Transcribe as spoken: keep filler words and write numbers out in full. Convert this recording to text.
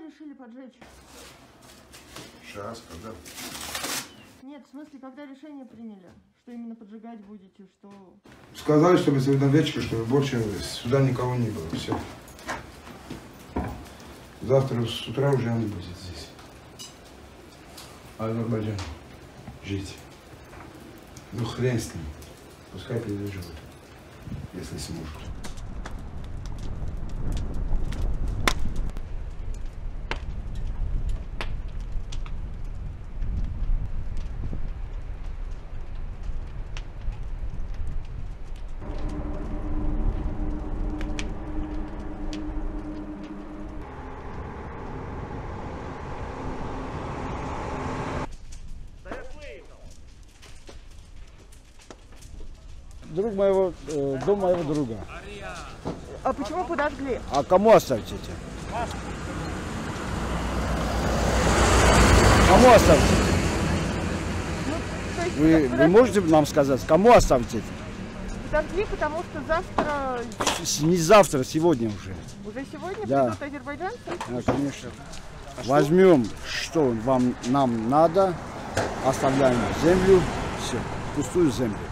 решили поджечь? Сейчас, когда? Нет, в смысле, когда решение приняли, что именно поджигать будете, что... Сказали, чтобы сегодня вечером, чтобы больше сюда никого не было. Все. Завтра с утра уже он будет здесь. Азербайджан. Жить. Ну хрен с ним. Пускай придет, если сможет. Друг моего, э, дом моего друга. А почему подожгли? А кому оставьте? Кому оставьте? Ну, есть, вы, вы можете нам сказать, кому оставьте? Подожгли, потому что завтра... С, не завтра, сегодня уже. Уже сегодня да. придут азербайджанцы? Да, конечно. А возьмем, что? что вам нам надо, оставляем землю, все, пустую землю.